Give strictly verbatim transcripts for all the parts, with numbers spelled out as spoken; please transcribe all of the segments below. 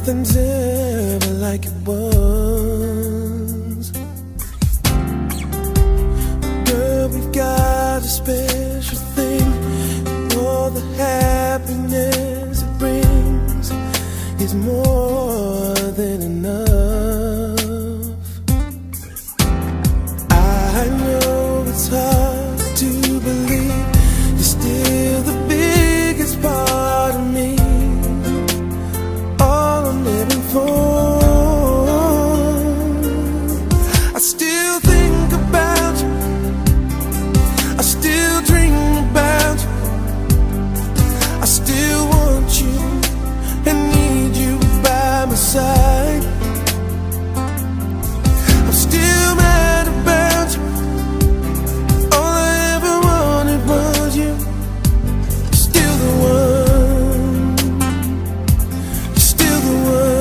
nothing's ever like it was. Girl, we've got a special thing. All the happiness it brings is more than enough. I know it's hard to believe you're still the biggest part of me. All I'm living for. I still think about you. I still dream about you. I still want you and need you by my side. I'm still mad about you. All I ever wanted was you. You're still the one. You're still the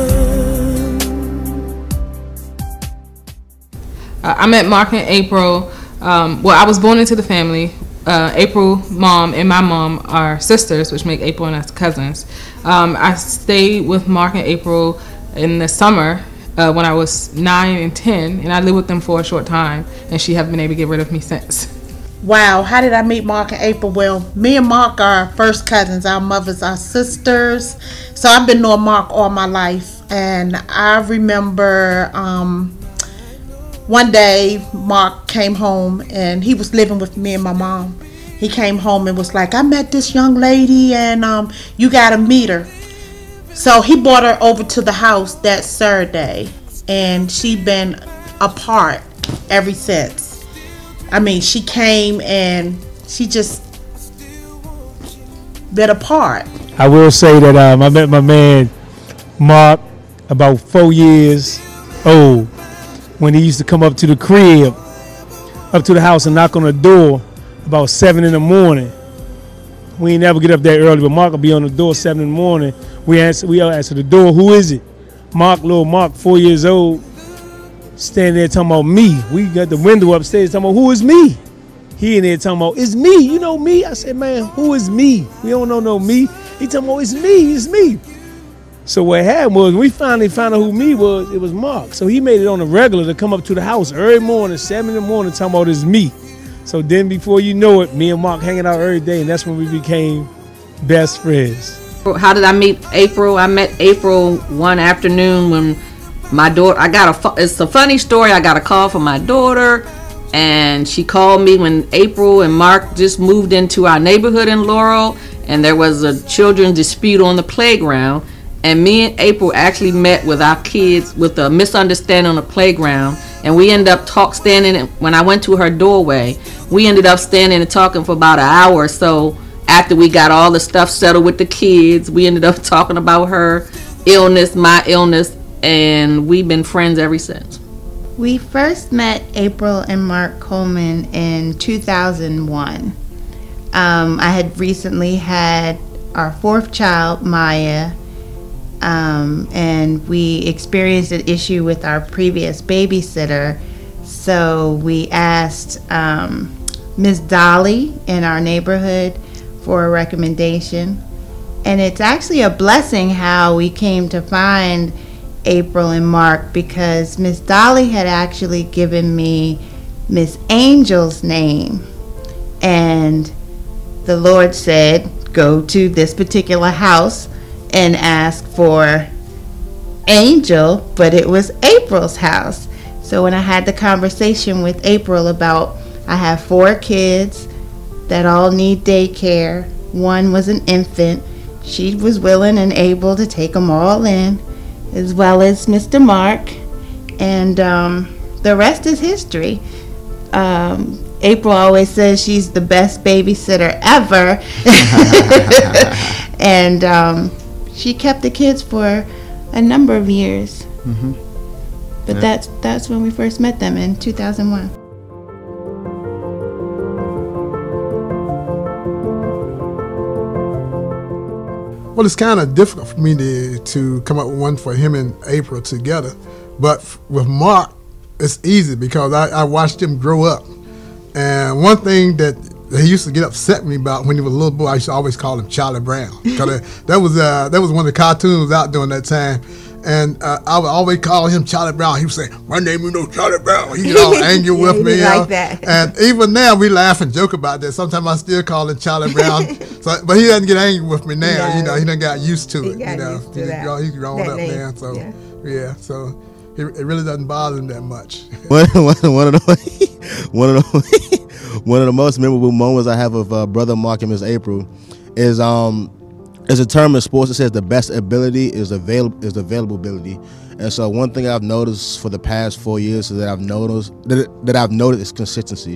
one. I met Mark and April. Um, well, I was born into the family. Uh, April, mom, and my mom are sisters, which make April and us cousins. Um, I stayed with Mark and April in the summer uh, when I was nine and ten, and I lived with them for a short time, and she hasn't been able to get rid of me since. Wow, how did I meet Mark and April? Well, me and Mark are first cousins. Our mothers are sisters. So I've been knowing Mark all my life, and I remember um, one day Mark came home, and he was living with me and my mom. He came home and was like, I met this young lady, and um, you gotta meet her. So he brought her over to the house that Saturday, and she been apart ever since. I mean, she came and she just been apart. I will say that um, I met my man Mark about four years old when he used to come up to the crib, up to the house and knock on the door about seven in the morning. We ain't never get up that early, but Mark will be on the door seven in the morning. We answer, we all answer the door. Who is it? Mark, little Mark, four years old, standing there talking about me. We got the window upstairs talking about who is me. He in there talking about it's me. You know me? I said, man, who is me? We don't know no me. He talking about it's me. It's me. So what happened was we finally found out who me was. It was Mark. So he made it on the regular to come up to the house every morning, seven in the morning, talking about it's me. So then before you know it, me and Mark hanging out every day, and that's when we became best friends. How did I meet April? I met April one afternoon when my daughter, I got a, it's a funny story. I got a call from my daughter, and she called me when April and Mark just moved into our neighborhood in Laurel, and there was a children's dispute on the playground. And me and April actually met with our kids with a misunderstanding on the playground. And we ended up talk standing, when I went to her doorway, we ended up standing and talking for about an hour or so after we got all the stuff settled with the kids. We ended up talking about her illness, my illness, and we've been friends ever since. We first met April and Mark Coleman in two thousand one. Um, I had recently had our fourth child, Maya, Um, and we experienced an issue with our previous babysitter, so we asked um, Miss Dolly in our neighborhood for a recommendation. And it's actually a blessing how we came to find April and Mark, because Miss Dolly had actually given me Miss Angel's name, and the Lord said, go to this particular house and ask for Angel, but it was April's house. So when I had the conversation with April about, I have four kids that all need daycare. One was an infant. She was willing and able to take them all in, as well as Mister Mark, and um, the rest is history. Um, April always says she's the best babysitter ever. And um, she kept the kids for a number of years. Mm-hmm. But yeah. that's that's when we first met them in two thousand one. Well, it's kind of difficult for me to, to come up with one for him and April together. But with Mark, it's easy because I, I watched him grow up. And one thing that he used to get upset with me about when he was a little boy, I used to always call him Charlie Brown. Because that was uh, that was one of the cartoons out during that time. And uh, I would always call him Charlie Brown. He would say, "My name is no Charlie Brown." He get all angry Yeah, with he me. You like know? that. And even now, we laugh and joke about that. Sometimes I still call him Charlie Brown. so, but he doesn't get angry with me now. No. You know, he done got used to He it. got You know, used to he's, that. grown, he's grown That up name. now. So Yeah. yeah, so it, it really doesn't bother him that much. one, one, one of the one of the one of the most memorable moments I have of uh, brother Mark and Miss April is um is a term in sports that says the best ability is available is availability. And so one thing I've noticed for the past four years is that I've noticed that, that I've noticed is consistency.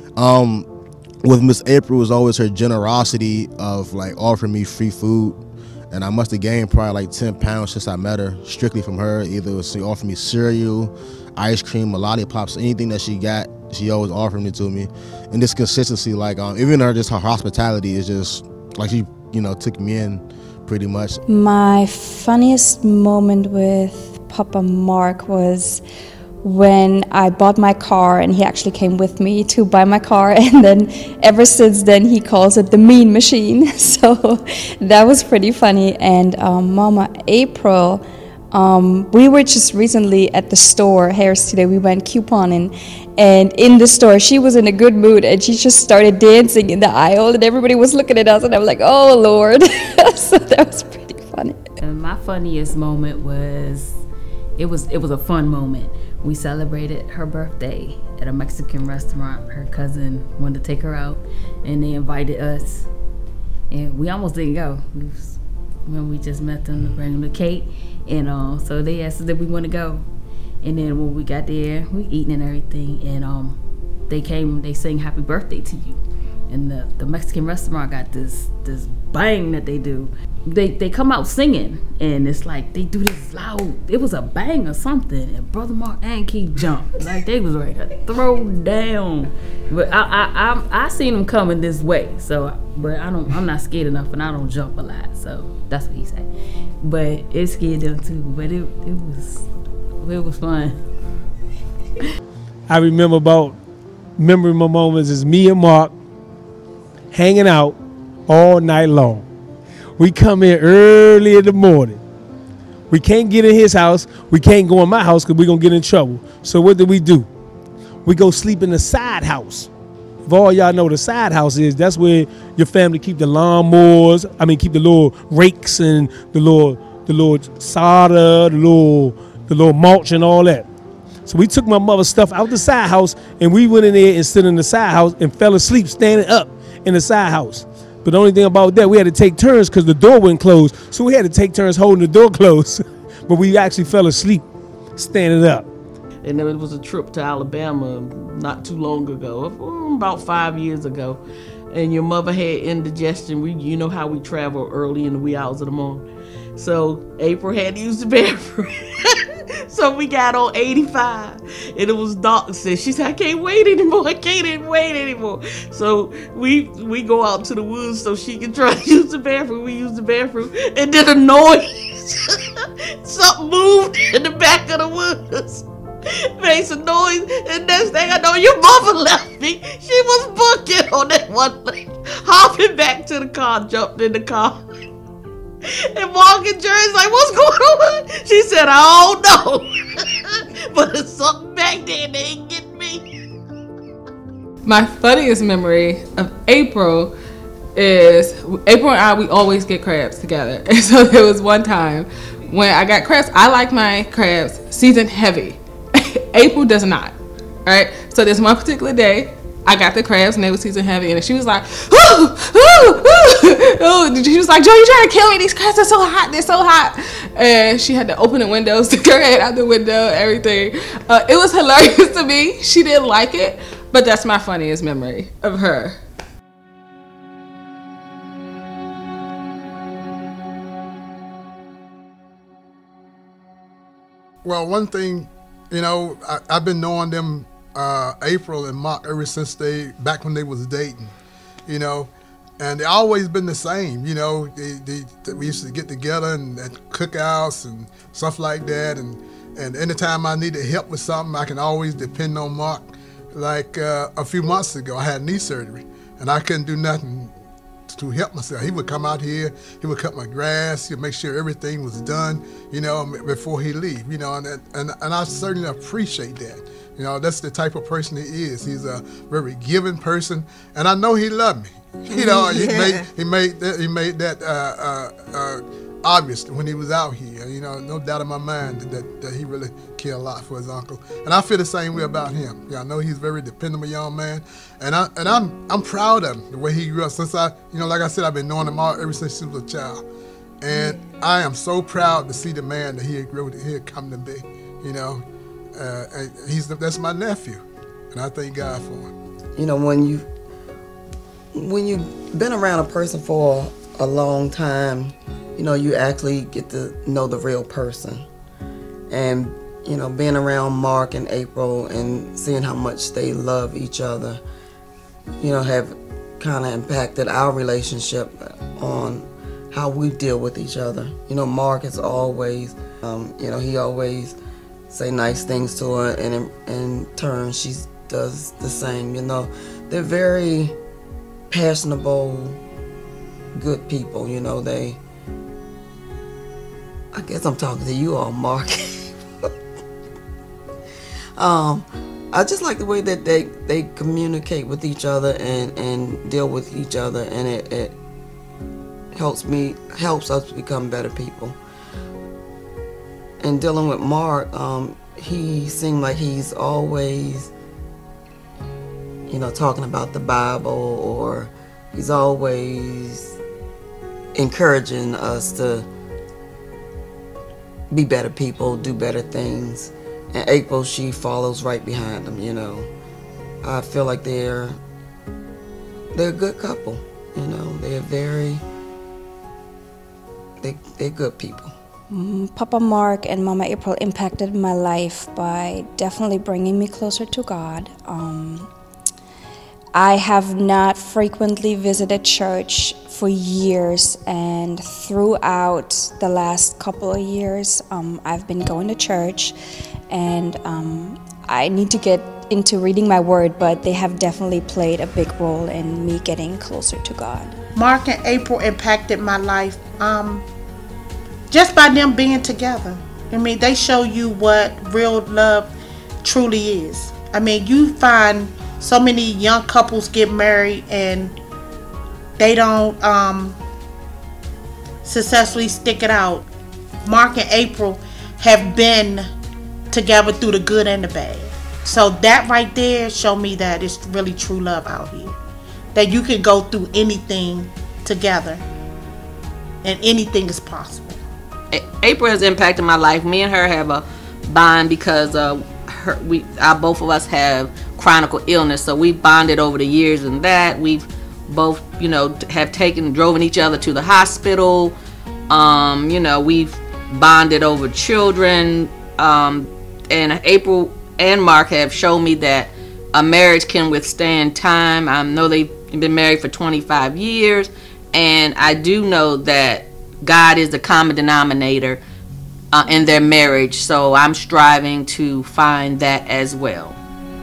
Um, with Miss April is always her generosity of like offering me free food. And I must have gained probably like ten pounds since I met her, strictly from her. Either she offered me cereal, ice cream, or lollipops, anything that she got, she always offered it to me. And this consistency, like um, even her just her hospitality is just like she, you know, took me in pretty much. My funniest moment with Papa Mark was when I bought my car and he actually came with me to buy my car, and then ever since then he calls it the mean machine. So that was pretty funny. And um, Mama April, um, we were just recently at the store, Harris today, we went couponing, and in the store she was in a good mood and she just started dancing in the aisle and everybody was looking at us and I was like, oh Lord. So that was pretty funny. And my funniest moment was It was it was a fun moment. We celebrated her birthday at a Mexican restaurant. Her cousin wanted to take her out, and they invited us. And we almost didn't go. We was, when we just met them to bring them the cake, and uh, so they asked us if we want to go. And then when we got there, we eating and everything, and um, they came. They sang "Happy Birthday" to you. And the, the Mexican restaurant got this this bang that they do. They they come out singing, and it's like they do this loud. It was a bang or something, and Brother Mark and Keith jumped like they was ready to throw down. But I I I, I seen them coming this way, so but I don't. I'm not scared enough, and I don't jump a lot. So that's what he said. But it scared them too. But it it was it was fun. I remember about memorable moments is me and Mark hanging out all night long. We come in early in the morning. We can't get in his house. We can't go in my house because we're going to get in trouble. So what do we do? We go sleep in the side house. If all y'all know what the side house is, that's where your family keep the lawnmowers. I mean, keep the little rakes and the little, the little solder, the little, the little mulch and all that. So we took my mother's stuff out the side house and we went in there and stood in the side house and fell asleep standing up in the side house. But the only thing about that, we had to take turns because the door wouldn't close. So we had to take turns holding the door closed. But we actually fell asleep standing up. And then it was a trip to Alabama not too long ago, about five years ago. And your mother had indigestion. We, you know how we travel early in the wee hours of the morning. So April had to use the bathroom. So we got on eighty-five, and it was dark. Said she said, "I can't wait anymore. I can't wait anymore." So we we go out to the woods so she can try to use the bathroom. We use the bathroom, and then a noise. Something moved in the back of the woods. Made some noise, and next thing I know, your mother left me. She was booking on that one thing, hopping back to the car, jumped in the car. And Mark and Jerry's like, "What's going on?" She said, "I don't know." But there's something back there they ain't getting me. My funniest memory of April is April and I, we always get crabs together. And so there was one time when I got crabs. I like my crabs seasoned heavy. April does not. Right? So there's one particular day I got the crabs and they were seasoned heavy, and she was like, ooh, ooh, ooh, ooh. She was like, "Joe, you trying to kill me? These crabs are so hot. They're so hot." And she had to open the windows, stick her head out the window, everything. Uh, it was hilarious to me. She didn't like it, but that's my funniest memory of her. Well, one thing, you know, I, I've been knowing them, uh, April and Mark, ever since they, back when they was dating, you know, and they always been the same, you know. They, they, we used to get together and at cookouts and stuff like that, and, and anytime I needed help with something, I can always depend on Mark. Like uh, a few months ago, I had knee surgery, and I couldn't do nothing to help myself. He would come out here, he would cut my grass, he'd make sure everything was done, you know, before he leave, you know, and and, and I certainly appreciate that. You know, that's the type of person he is. He's a very giving person, and I know he loved me. You know, Yeah. he made he made that he made that uh, uh, uh, obvious when he was out here. You know, no doubt in my mind that, that, that he really cared a lot for his uncle, and I feel the same way about him. Yeah, I know he's a very dependable young man, and I and I'm I'm proud of him the way he grew up. Since I, you know, like I said, I've been knowing him all ever since he was a child, and I am so proud to see the man that he had grown, he had come to be. You know, uh, and he's the, that's my nephew, and I thank God for him. You know, when you when you've been around a person for a long time, you know, you actually get to know the real person. And, you know, being around Mark and April and seeing how much they love each other, you know, have kind of impacted our relationship on how we deal with each other. You know, Mark is always, um, you know, he always say nice things to her, and in, in turn, she does the same. You know, they're very passionable, good people. You know, they, I guess I'm talking to you all, Mark. um, I just like the way that they, they communicate with each other and, and deal with each other, and it, it helps me, helps us become better people. And dealing with Mark, um, he seemed like he's always, you know, talking about the Bible, or he's always encouraging us to be better people, do better things. And April, she follows right behind him, you know. I feel like they're they're a good couple, you know. They're very, they, they're good people. Mm, Papa Mark and Mama April impacted my life by definitely bringing me closer to God. Um, I have not frequently visited church for years, and throughout the last couple of years, um, I've been going to church, and um, I need to get into reading my word, but they have definitely played a big role in me getting closer to God. Mark and April impacted my life um, just by them being together. I mean, they show you what real love truly is. I mean, you find so many young couples get married and they don't um, successfully stick it out. Mark and April have been together through the good and the bad. So that right there showed me that it's really true love out here. That you can go through anything together and anything is possible. April has impacted my life. Me and her have a bond because uh, her, we, our, both of us have chronic illness, so we bonded over the years, and that we've both, you know, have taken, driven each other to the hospital. Um, you know, we've bonded over children, um, and April and Mark have shown me that a marriage can withstand time. I know they've been married for twenty-five years, and I do know that God is the common denominator uh, in their marriage, so I'm striving to find that as well.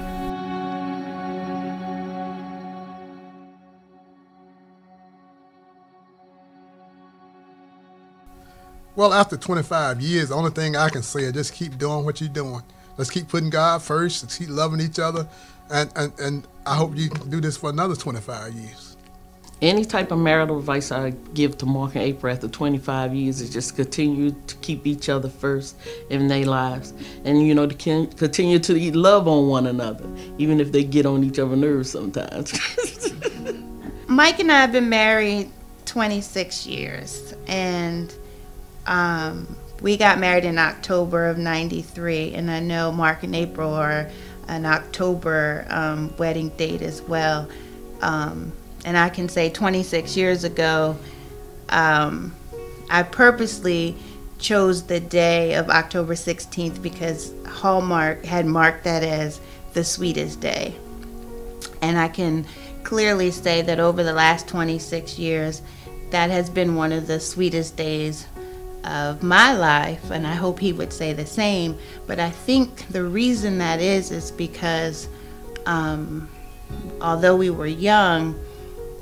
Well, after twenty-five years, the only thing I can say is just keep doing what you're doing. Let's keep putting God first. Let's keep loving each other. And, and, and I hope you can do this for another twenty-five years. Any type of marital advice I give to Mark and April after twenty-five years is just continue to keep each other first in their lives. And, you know, to continue to love on one another, even if they get on each other's nerves sometimes. Mike and I have been married twenty-six years, and um, we got married in October of ninety-three, and I know Mark and April are an October um, wedding date as well. Um, and I can say twenty-six years ago, um, I purposely chose the day of October sixteenth because Hallmark had marked that as the sweetest day. And I can clearly say that over the last twenty-six years, that has been one of the sweetest days of my life, and I hope he would say the same. But I think the reason that is is because um, although we were young,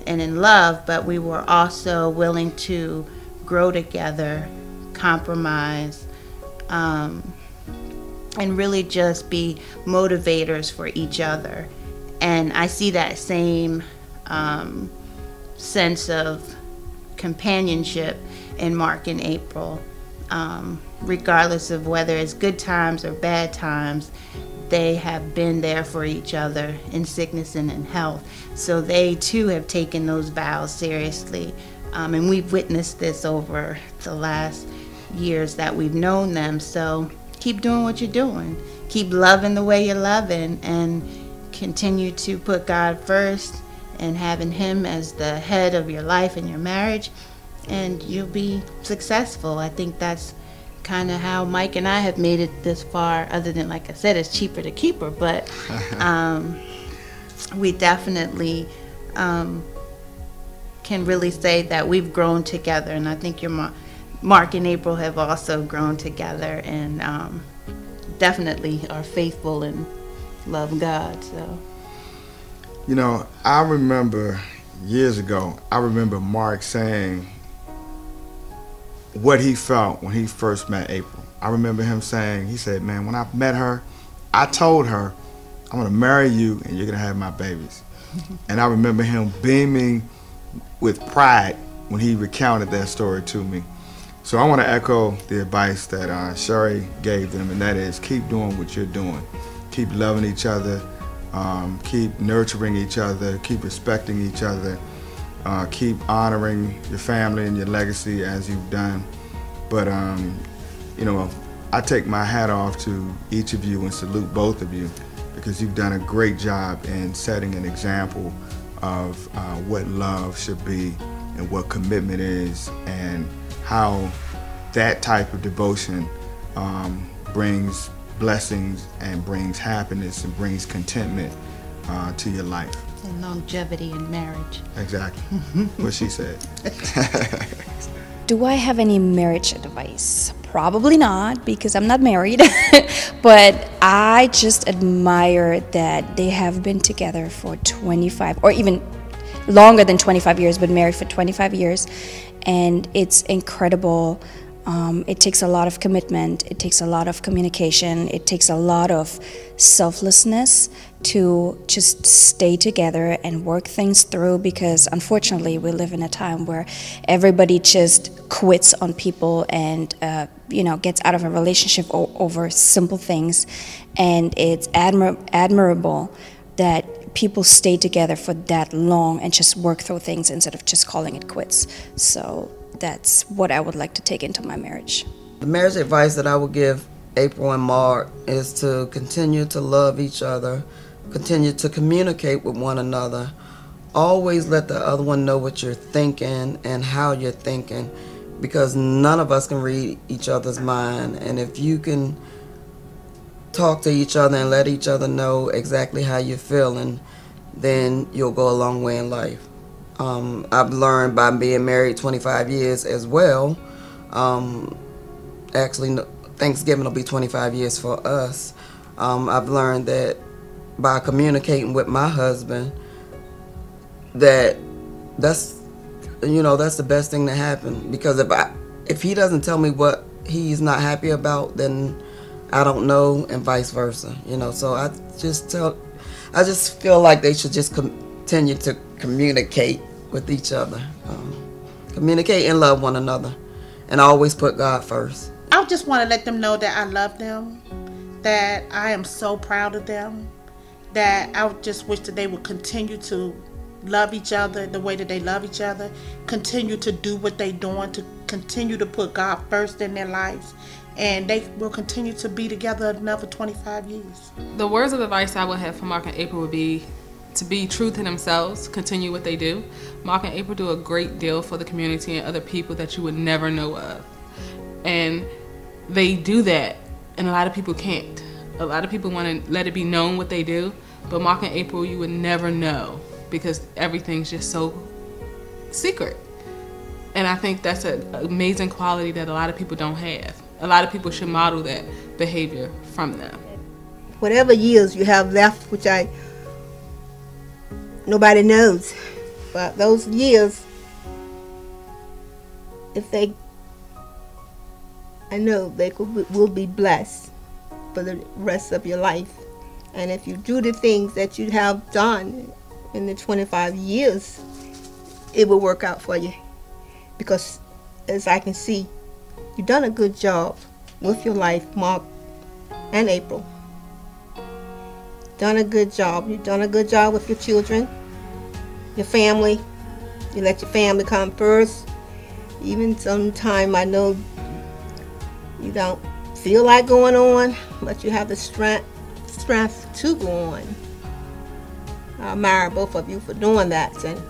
and in love, but we were also willing to grow together, compromise, um, and really just be motivators for each other. And I see that same um, sense of companionship in Mark and April. Um, regardless of whether it's good times or bad times, they have been there for each other in sickness and in health. So they too have taken those vows seriously. Um, and we've witnessed this over the last years that we've known them. So keep doing what you're doing. Keep loving the way you're loving, and continue to put God first and having Him as the head of your life and your marriage, and you'll be successful. I think that's kind of how Mike and I have made it this far, other than, like I said, it's cheaper to keep her, but um, we definitely um, can really say that we've grown together, and I think your Mar- Mark and April have also grown together, and um, definitely are faithful and love God. So, you know, I remember years ago, I remember Mark saying what he felt when he first met April. I remember him saying, he said, man, when I met her, I told her, I'm gonna marry you and you're gonna have my babies. And I remember him beaming with pride when he recounted that story to me. So I wanna echo the advice that uh, Sherry gave them, and that is keep doing what you're doing. Keep loving each other, um, keep nurturing each other, keep respecting each other. Uh, keep honoring your family and your legacy as you've done. But, um, you know, I take my hat off to each of you and salute both of you, because you've done a great job in setting an example of uh, what love should be and what commitment is, and how that type of devotion um, brings blessings and brings happiness and brings contentment uh, to your life. and longevity in marriage. Exactly. What she said. Do I have any marriage advice? Probably not, because I'm not married. But I just admire that they have been together for twenty-five, or even longer than twenty-five years, but married for twenty-five years. And it's incredible. Um, it takes a lot of commitment. It takes a lot of communication. It takes a lot of selflessness to just stay together and work things through, because unfortunately we live in a time where everybody just quits on people and uh, you know, gets out of a relationship o- over simple things. And it's admir- admirable that people stay together for that long and just work through things instead of just calling it quits. So that's what I would like to take into my marriage. The marriage advice that I would give April and Mark is to continue to love each other, continue to communicate with one another, always let the other one know what you're thinking and how you're thinking, because none of us can read each other's mind. And if you can talk to each other and let each other know exactly how you're feeling, then you'll go a long way in life. Um, I've learned by being married twenty-five years as well. Um, actually, Thanksgiving will be twenty-five years for us. Um, I've learned that by communicating with my husband, that that's, you know, that's the best thing to happen. Because if I, if he doesn't tell me what he's not happy about, then I don't know, and vice versa. You know, so I just tell, I just feel like they should just continue to communicate with each other, um, communicate and love one another, and always put God first. I just want to let them know that I love them, that I am so proud of them, that I just wish that they would continue to love each other the way that they love each other, continue to do what they're doing, to continue to put God first in their lives, and they will continue to be together another twenty-five years. The words of advice I would have for Mark and April would be to be true to themselves, continue what they do. Mark and April do a great deal for the community and other people that you would never know of. And they do that, and a lot of people can't. A lot of people want to let it be known what they do, but Mark and April, you would never know, because everything's just so secret. And I think that's an amazing quality that a lot of people don't have. A lot of people should model that behavior from them. Whatever years you have left, which I nobody knows, But those years, if they, I know they could, will be blessed for the rest of your life. And if you do the things that you have done in the twenty-five years, it will work out for you. Because as I can see, you've done a good job with your life, Mark and April. Done a good job. You've done a good job with your children, your family. You let your family come first. Even sometime I know you don't feel like going on, but you have the strength strength to go on. I admire both of you for doing that, and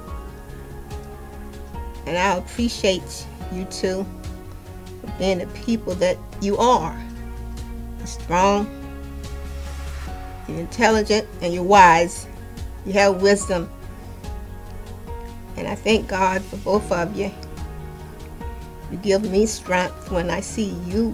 and I appreciate you two for being the people that you are. You're strong, you're intelligent, and you're wise. You have wisdom, and I thank God for both of you. You give me strength when I see you,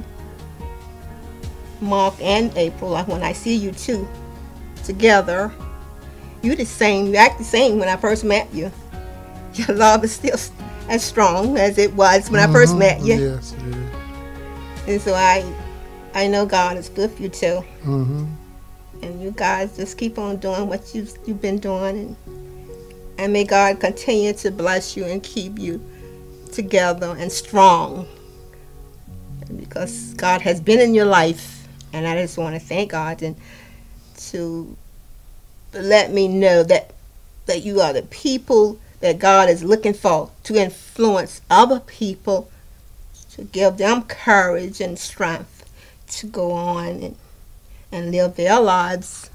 Mark and April, like when I see you two together. You the same, you act the same when I first met you. Your love is still as strong as it was when mm-hmm. I first met you. Yes, yes. And so I I know God is with you too. Mm-hmm. And you guys just keep on doing what you've, you've been doing, and, and may God continue to bless you and keep you together and strong, because God has been in your life, and I just want to thank God and to let me know that that you are the people that God is looking for to influence other people, to give them courage and strength to go on and, and live their lives.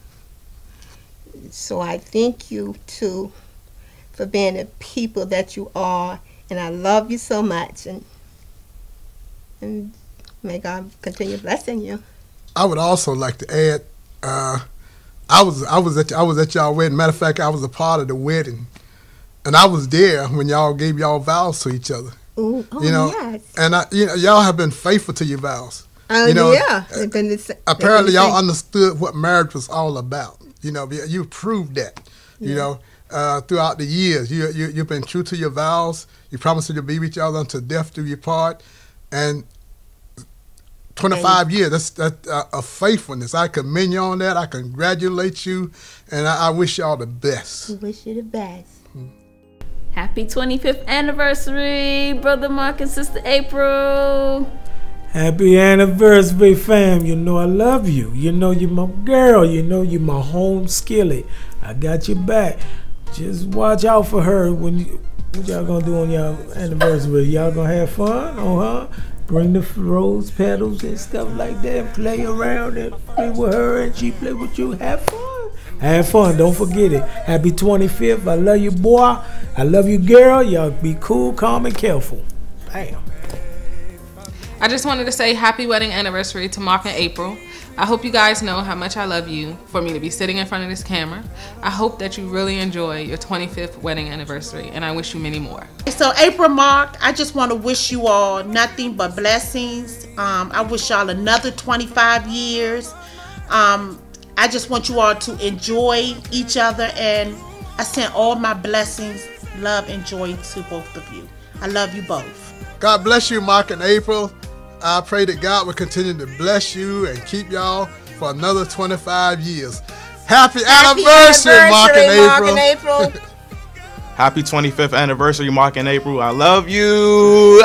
So I thank you too for being the people that you are, and I love you so much, and and may God continue blessing you. I would also like to add, uh, I was I was at I was at y'all wedding. Matter of fact, I was a part of the wedding, and I was there when y'all gave y'all vows to each other. Ooh, oh, you know, yes. And I, you know, y'all have been faithful to your vows. Oh, you know, yeah. They've been the, they've apparently, been the y'all understood what marriage was all about. You know, you proved that. You Yeah. know, uh, throughout the years, you, you you've been true to your vows. You promised to be with each other until death do you part, and twenty-five years, that's, that's uh, a faithfulness. I commend you on that. I congratulate you, and I, I wish y'all the best. We wish you the best. Happy twenty-fifth anniversary, Brother Mark and Sister April. Happy anniversary, fam. You know I love you. You know you're my girl. You know you're my home skillet. I got your back. Just watch out for her. When you, what y'all gonna do on y'all anniversary? Y'all gonna have fun? Oh, huh? Bring the rose petals and stuff like that. Play around and play with her, and she play with you. Have fun. Have fun. Don't forget it. Happy twenty-fifth. I love you, boy. I love you, girl. Y'all be cool, calm, and careful. Bam. I just wanted to say happy wedding anniversary to Mark and April. I hope you guys know how much I love you for me to be sitting in front of this camera. I hope that you really enjoy your twenty-fifth wedding anniversary, and I wish you many more. So April, Mark, I just want to wish you all nothing but blessings. Um, I wish y'all another twenty-five years. Um, I just want you all to enjoy each other, and I send all my blessings, love, and joy to both of you. I love you both. God bless you, Mark and April. I pray that God will continue to bless you and keep y'all for another twenty-five years. Happy, Happy anniversary, anniversary, Mark and Mark April. And April. Happy twenty-fifth anniversary, Mark and April. I love you.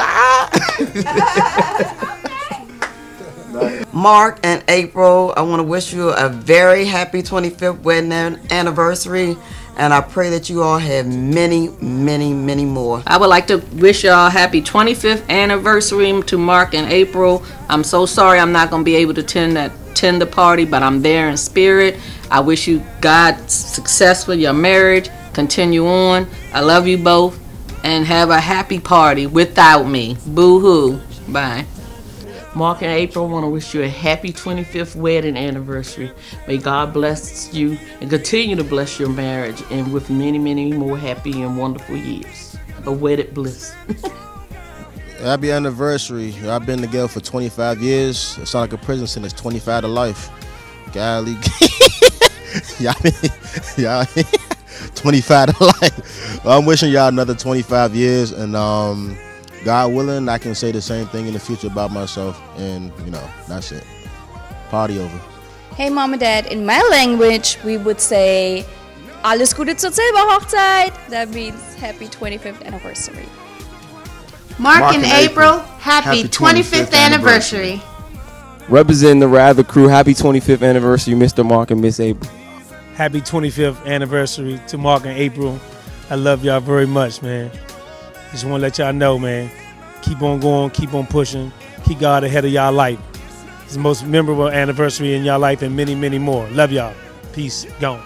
Mark and April, I want to wish you a very happy twenty-fifth wedding anniversary. And I pray that you all have many, many, many more. I would like to wish y'all happy twenty-fifth anniversary to Mark and April. I'm so sorry I'm not going to be able to attend that attend the party, but I'm there in spirit. I wish you God success with your marriage. Continue on. I love you both, and have a happy party without me. Boo-hoo. Bye. Mark and April, I want to wish you a happy twenty-fifth wedding anniversary. May God bless you and continue to bless your marriage, and with many, many more happy and wonderful years of wedded bliss. Happy anniversary. I've been together for twenty-five years. It's not like a prison sentence, twenty-five to life. Golly. y'all, y'all, twenty-five to life. I'm wishing y'all another twenty-five years, and um, God willing, I can say the same thing in the future about myself, and you know, that's it. Party over. Hey mom and dad, in my language we would say Alles Gute zur Silberhochzeit. That means happy twenty-fifth anniversary. Mark, Mark and and April, April, happy, happy twenty-fifth, twenty-fifth anniversary. anniversary. Representing the Rather crew, happy twenty-fifth anniversary, Mister Mark and Miss April. Happy twenty-fifth anniversary to Mark and April. I love y'all very much, man. Just want to let y'all know, man. Keep on going, keep on pushing. Keep God ahead of y'all life. It's the most memorable anniversary in y'all life and many, many more. Love y'all. Peace. Gone.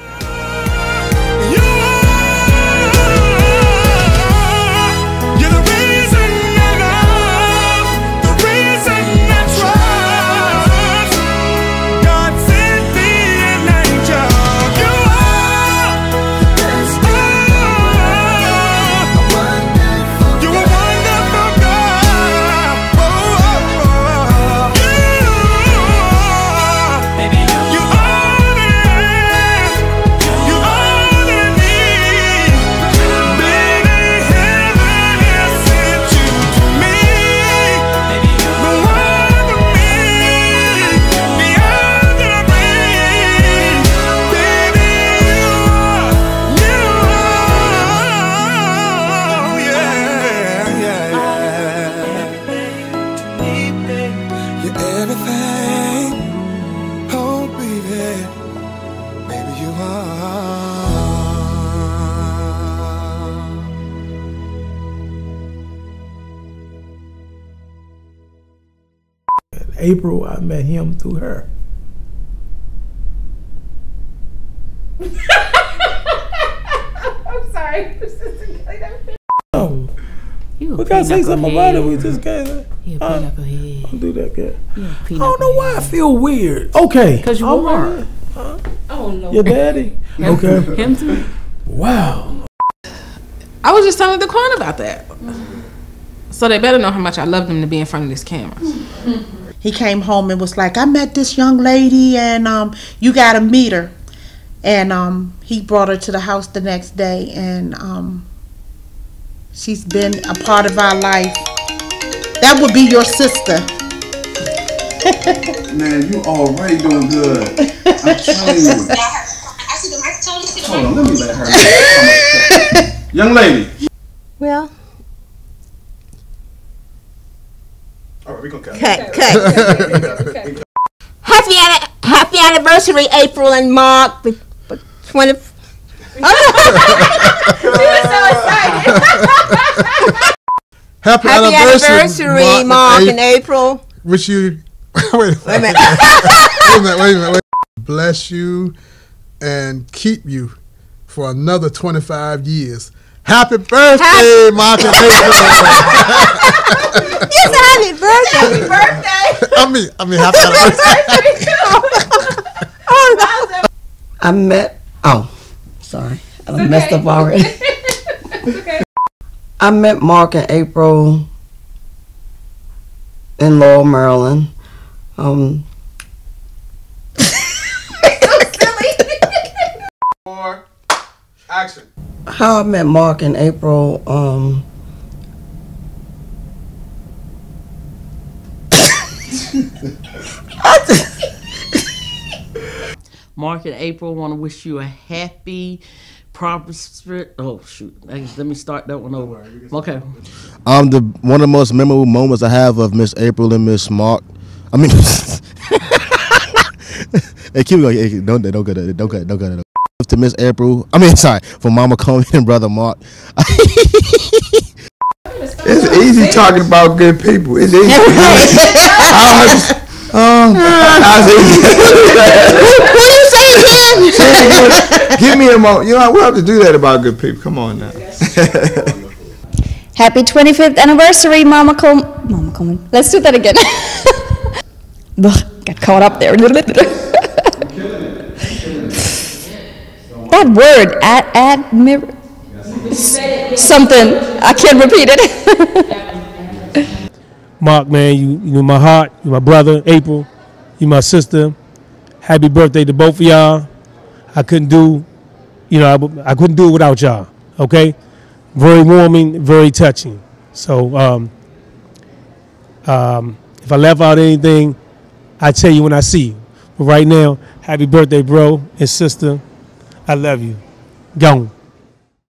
April, I met him through her. I'm sorry. Oh, You we gotta say something about it. We just can't. You a uh, knucklehead. Don't do that, kid. You a I don't know why I feel weird. Okay. Because you all are. right. Huh? Oh no. Your daddy? Okay. Him too. Wow. I was just telling Daquan about that. So they better know how much I love them to be in front of this camera. He came home and was like, I met this young lady and um, you got to meet her. And um, he brought her to the house the next day and um, she's been a part of our life. That would be your sister. Man, you already doing good. I'm telling you. Hold on, let me let her. Young lady. Well, All right, we gonna cut. cut, cut. Happy anni- happy anniversary, April and Mark. But, but twenty. Happy, Happy anniversary, anniversary, Mark and April. Wish you. wait, a Wait a minute. wait a minute. Wait a minute. Wait. Bless you and keep you for another twenty-five years. Happy birthday, happy Mark and April. Yes, happy birthday. Happy birthday. I mean, I mean, happy anniversary. Oh, I met, oh, sorry. I okay. messed up already. Okay. I met Mark and April in Laurel, Maryland. Um, Four, action. how I met Mark and April, um, Mark and April want to wish you a happy, prosperous. Oh shoot! Let me start that one over. Okay. Um, the one of the most memorable moments I have of Miss April and Miss Mark. I mean, hey, keep going. Hey, don't don't go there. Don't go. Don't go there. To Miss April. I mean, sorry, for Mama Coleman and Brother Mark. It's easy talking about good people. It's easy. Um, what do you say again? Give me a moment. You know, we'll have to do that about good people. Come on now. Happy twenty-fifth anniversary, Mama Coleman. Mama Coleman. Let's do that again. Got caught up there. That word, ad, admir, something. I can't repeat it. Mark, man, you you know my heart. You my brother, April. You my sister. Happy birthday to both of y'all. I couldn't do you know, I, w- I couldn't do it without y'all. Okay, very warming, very touching. So um, um, if I left out anything, I tell you when I see you. But right now, happy birthday, bro and sister. I love you. Gone.